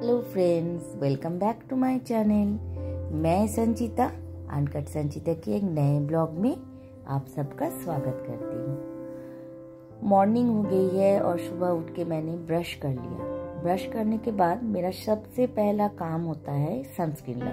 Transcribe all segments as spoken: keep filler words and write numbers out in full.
Hello friends, welcome back to my channel. मैं Sanchita uncut संचिता के एक नए ब्लॉग में आप सबका स्वागत करती हूँ। मॉर्निंग हो गई है और सुबह उठ के मैंने ब्रश कर लिया। ब्रश करने के बाद मेरा सबसे पहला काम होता है सनस्क्रीन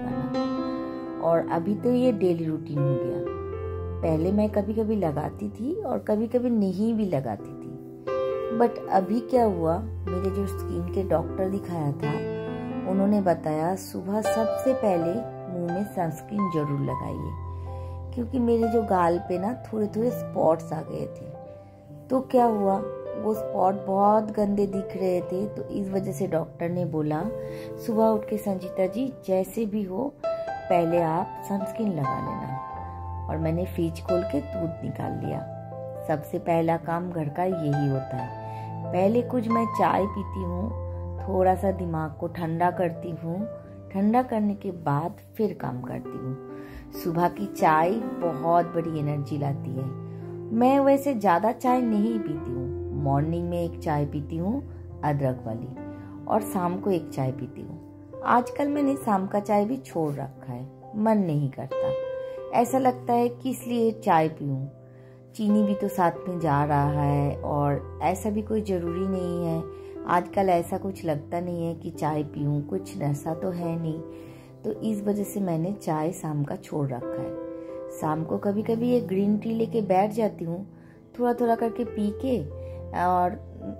लगाना, और अभी तो ये डेली रूटीन हो गया। पहले मैं कभी कभी लगाती थी और कभी कभी नहीं भी लगाती थी, बट अभी क्या हुआ, मेरे जो स्किन के डॉक्टर दिखाया था उन्होंने बताया सुबह सबसे पहले मुंह में सनस्क्रीन जरूर लगाइए, क्योंकि मेरे जो गाल पे ना थोड़े थोड़े स्पॉट्स आ गए थे। तो क्या हुआ, वो स्पॉट बहुत गंदे दिख रहे थे, तो इस वजह से डॉक्टर ने बोला सुबह उठ के संचिता जी जैसे भी हो पहले आप सनस्क्रीन लगा लेना। और मैंने फ्रिज खोल के दूध निकाल लिया। सबसे पहला काम घर का यही होता है। पहले कुछ मैं चाय पीती हूँ, थोड़ा सा दिमाग को ठंडा करती हूँ। ठंडा करने के बाद फिर काम करती हूँ। सुबह की चाय बहुत बड़ी एनर्जी लाती है। मैं वैसे ज़्यादा चाय नहीं पीती हूँ। मॉर्निंग में एक चाय पीती हूँ अदरक वाली, और शाम को एक चाय पीती हूँ। आजकल मैंने शाम का चाय भी छोड़ रखा है, मन नहीं करता। ऐसा लगता है कि इसलिए चाय पीऊँ। चीनी भी तो साथ में जा रहा है, और ऐसा भी कोई ज़रूरी नहीं है। आजकल ऐसा कुछ लगता नहीं है कि चाय पीऊँ, कुछ नशा तो है नहीं। तो इस वजह से मैंने चाय शाम का छोड़ रखा है। शाम को कभी कभी एक ग्रीन टी लेके बैठ जाती हूँ, थोड़ा थोड़ा करके पी के और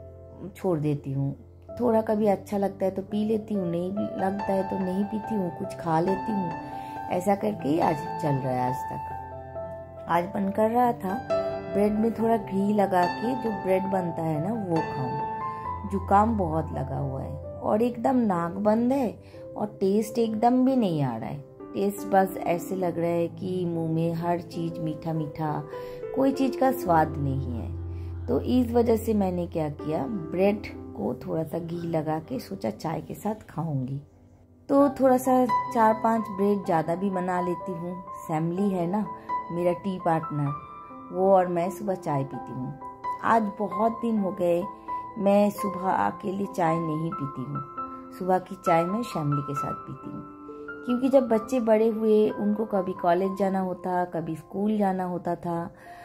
छोड़ देती हूँ। थोड़ा कभी अच्छा लगता है तो पी लेती हूँ, नहीं लगता है तो नहीं पीती हूँ, कुछ खा लेती हूँ। ऐसा करके ही आज चल रहा है। आज तक आज बन कर रहा था ब्रेड में थोड़ा घी लगा के जो ब्रेड बनता है ना वो खाऊं। जुकाम बहुत लगा हुआ है और एकदम नाक बंद है, और टेस्ट एकदम भी नहीं आ रहा है। टेस्ट बस ऐसे लग रहा है कि मुंह में हर चीज मीठा मीठा, कोई चीज का स्वाद नहीं है। तो इस वजह से मैंने क्या किया, ब्रेड को थोड़ा सा घी लगा के सोचा चाय के साथ खाऊंगी। तो थोड़ा सा चार पांच ब्रेड ज़्यादा भी बना लेती हूँ। सैमली है ना मेरा टी पार्टनर, वो और मैं सुबह चाय पीती हूँ। आज बहुत दिन हो गए मैं सुबह अकेले चाय नहीं पीती हूँ। सुबह की चाय मैं शैमली के साथ पीती हूँ, क्योंकि जब बच्चे बड़े हुए उनको कभी कॉलेज जाना होता, कभी स्कूल जाना होता था,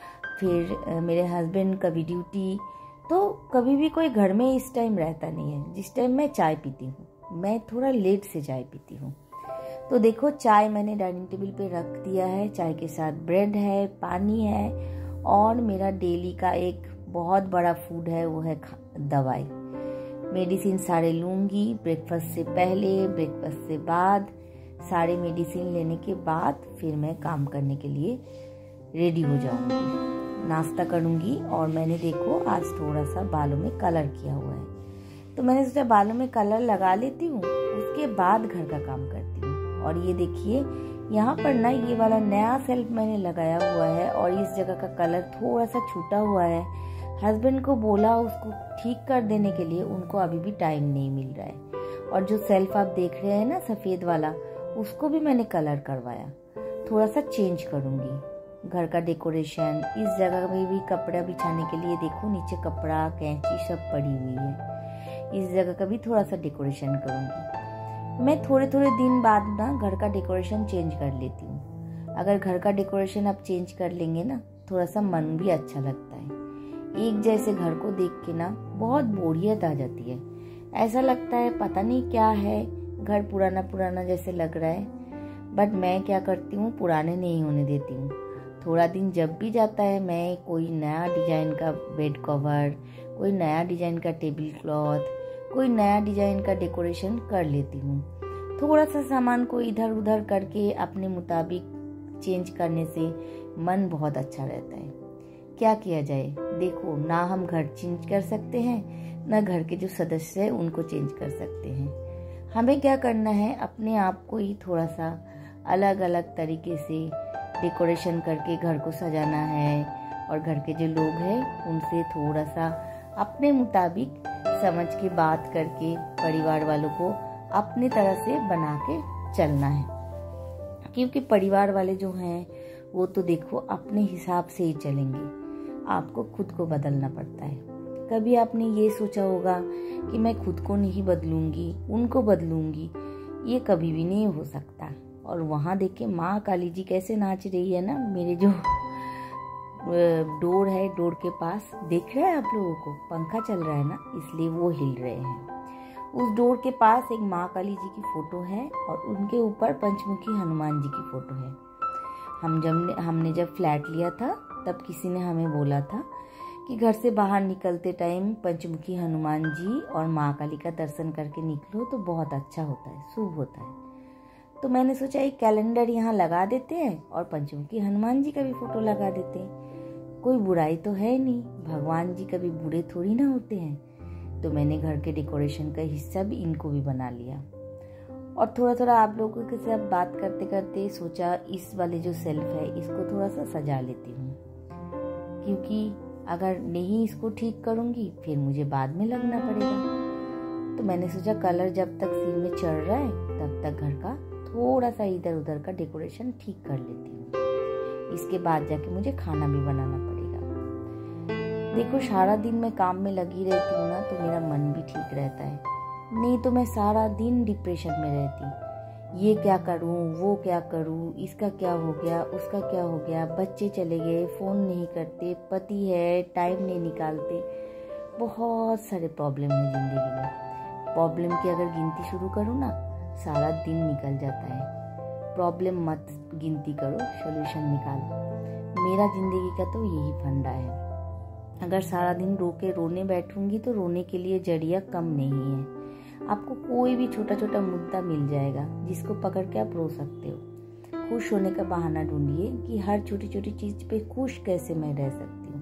फिर मेरे हस्बैंड कभी ड्यूटी, तो कभी भी कोई घर में इस टाइम रहता नहीं है जिस टाइम मैं चाय पीती हूँ। मैं थोड़ा लेट से चाय पीती हूँ। तो देखो चाय मैंने डाइनिंग टेबल पे रख दिया है। चाय के साथ ब्रेड है, पानी है, और मेरा डेली का एक बहुत बड़ा फूड है, वो है दवाई। मेडिसिन सारे लूँगी, ब्रेकफास्ट से पहले, ब्रेकफास्ट से बाद, सारे मेडिसिन लेने के बाद फिर मैं काम करने के लिए रेडी हो जाऊँगी, नाश्ता करूँगी। और मैंने देखो आज थोड़ा सा बालों में कलर किया हुआ है, तो मैंने सोचा बालों में कलर लगा लेती हूँ, उसके बाद घर का काम करती हूँ। और ये देखिए यहाँ पर ना ये वाला नया सेल्फ मैंने लगाया हुआ है, और इस जगह का कलर थोड़ा सा छूटा हुआ है। हस्बैंड को बोला उसको ठीक कर देने के लिए, उनको अभी भी टाइम नहीं मिल रहा है। और जो सेल्फ आप देख रहे हैं ना सफ़ेद वाला, उसको भी मैंने कलर करवाया। थोड़ा सा चेंज करूँगी। घर का डेकोरेशन, इस जगह में भी कपड़ा बिछाने के लिए देखो नीचे कपड़ा, कैंची सब पड़ी हुई है। इस जगह का भी थोड़ा सा डेकोरेशन करूँगी। मैं थोड़े थोड़े दिन बाद ना घर का डेकोरेशन चेंज कर लेती हूँ। अगर घर का डेकोरेशन आप चेंज कर लेंगे ना, थोड़ा सा मन भी अच्छा लगता है। एक जैसे घर को देख के ना बहुत बोरियत आ जाती है। ऐसा लगता है पता नहीं क्या है, घर पुराना पुराना जैसे लग रहा है। बट मैं क्या करती हूँ, पुराने नहीं होने देती हूँ। थोड़ा दिन जब भी जाता है मैं कोई नया डिजाइन का बेड कवर, कोई नया डिजाइन का टेबल क्लॉथ, कोई नया डिजाइन का डेकोरेशन कर लेती हूँ। थोड़ा सा सामान को इधर उधर करके अपने मुताबिक चेंज करने से मन बहुत अच्छा रहता है। क्या किया जाए, देखो ना हम घर चेंज कर सकते हैं, ना घर के जो सदस्य हैं उनको चेंज कर सकते हैं। हमें क्या करना है, अपने आप को ही थोड़ा सा अलग अलग तरीके से डेकोरेशन करके घर को सजाना है, और घर के जो लोग हैं उनसे थोड़ा सा अपने मुताबिक समझ के बात करके परिवार वालों को अपनी तरह से बना के चलना है। क्योंकि परिवार वाले जो हैं वो तो देखो अपने हिसाब से ही चलेंगे, आपको खुद को बदलना पड़ता है। कभी आपने ये सोचा होगा कि मैं खुद को नहीं बदलूंगी, उनको बदलूंगी, ये कभी भी नहीं हो सकता। और वहाँ देखिए माँ काली जी कैसे नाच रही है ना, मेरे जो डोर है, डोर के पास देख रहे हैं आप लोगों को, पंखा चल रहा है ना, इसलिए वो हिल रहे हैं। उस डोर के पास एक माँ काली जी की फोटो है और उनके ऊपर पंचमुखी हनुमान जी की फोटो है। हम जब हमने जब फ्लैट लिया था तब किसी ने हमें बोला था कि घर से बाहर निकलते टाइम पंचमुखी हनुमान जी और माँ काली का दर्शन करके निकलो तो बहुत अच्छा होता है, शुभ होता है। तो मैंने सोचा एक कैलेंडर यहाँ लगा देते हैं और पंचमुखी हनुमान जी का भी फोटो लगा देते हैं। कोई बुराई तो है नहीं, भगवान जी कभी बुरे थोड़ी ना होते हैं। तो मैंने घर के डेकोरेशन का हिस्सा भी इनको भी बना लिया। और थोड़ा थोड़ा आप लोगों के साथ बात करते करते सोचा इस वाले जो सेल्फ है इसको थोड़ा सा सजा लेती हूँ, क्योंकि अगर नहीं इसको ठीक करूँगी फिर मुझे बाद में लगना पड़ेगा। तो मैंने सोचा कलर जब तक सीन में चढ़ रहा है तब तक घर का थोड़ा सा इधर उधर का डेकोरेशन ठीक कर लेती हूँ। इसके बाद जाके मुझे खाना भी बनाना पड़ेगा। देखो सारा दिन मैं काम में लगी रहती हूँ ना तो मेरा मन भी ठीक रहता है, नहीं तो मैं सारा दिन डिप्रेशन में रहती। ये क्या करूँ, वो क्या करूँ, इसका क्या हो गया, उसका क्या हो गया, बच्चे चले गए, फ़ोन नहीं करते, पति है टाइम नहीं निकालते, बहुत सारे प्रॉब्लम है ज़िंदगी में। प्रॉब्लम की अगर गिनती शुरू करूँ ना सारा दिन निकल जाता है। प्रॉब्लम मत गिनती करो, सॉल्यूशन निकालो। मेरा ज़िंदगी का तो यही फंडा है। अगर सारा दिन रो के रोने बैठूंगी तो रोने के लिए जरिया कम नहीं है। आपको कोई भी छोटा छोटा मुद्दा मिल जाएगा जिसको पकड़ के आप रो सकते हो। खुश होने का बहाना ढूंढिए कि हर छोटी छोटी चीज़ पे खुश कैसे मैं रह सकती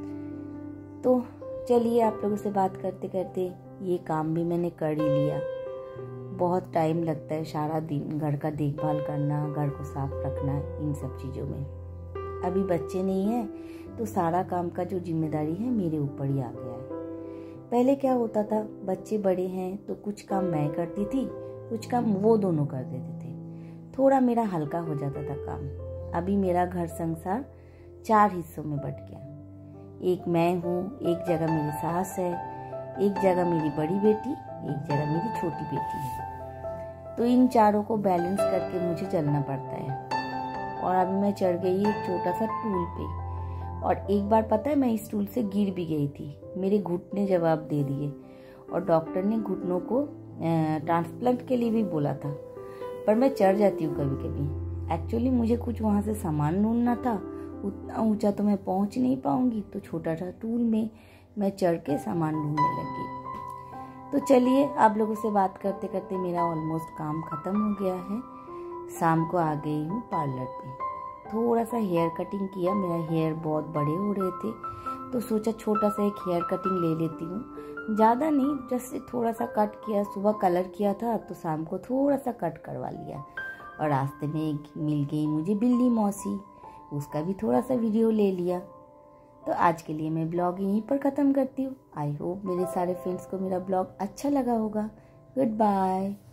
हूँ। तो चलिए आप लोगों से बात करते करते ये काम भी मैंने कर ही लिया। बहुत टाइम लगता है सारा दिन घर का देखभाल करना, घर को साफ रखना, इन सब चीज़ों में। अभी बच्चे नहीं हैं तो सारा काम का जो जिम्मेदारी है मेरे ऊपर ही आ गया है। पहले क्या होता था, बच्चे बड़े हैं तो कुछ काम मैं करती थी, कुछ काम वो दोनों कर देते थे, थोड़ा मेरा हल्का हो जाता था काम। अभी मेरा घर संसार चार हिस्सों में बट गया। एक मैं हूँ, एक जगह मेरी सास है, एक जगह मेरी बड़ी बेटी, एक जगह मेरी छोटी बेटी है। तो इन चारों को बैलेंस करके मुझे चलना पड़ता है। और अभी मैं चढ़ गई एक छोटा सा टूल पे, और एक बार पता है मैं इस टूल से गिर भी गई थी। मेरे घुटने जवाब दे दिए और डॉक्टर ने घुटनों को ट्रांसप्लांट के लिए भी बोला था। पर मैं चढ़ जाती हूँ कभी कभी। एक्चुअली मुझे कुछ वहाँ से सामान ढूंढना था, उतना ऊंचा तो मैं पहुँच नहीं पाऊँगी, तो छोटा सा टूल में मैं चढ़ के सामान ढूंढने लगी। तो चलिए आप लोगों से बात करते करते मेरा ऑलमोस्ट काम ख़त्म हो गया है। शाम को आ गई हूँ पार्लर पे। थोड़ा सा हेयर कटिंग किया, मेरा हेयर बहुत बड़े हो रहे थे तो सोचा छोटा सा एक हेयर कटिंग ले लेती हूँ। ज़्यादा नहीं, जस्ट थोड़ा सा कट किया। सुबह कलर किया था तो शाम को थोड़ा सा कट करवा लिया। और रास्ते में एक मिल गई मुझे बिल्ली मौसी, उसका भी थोड़ा सा वीडियो ले लिया। तो आज के लिए मैं ब्लॉग यहीं पर ख़त्म करती हूँ। आई होप मेरे सारे फ्रेंड्स को मेरा ब्लॉग अच्छा लगा होगा। Good bye.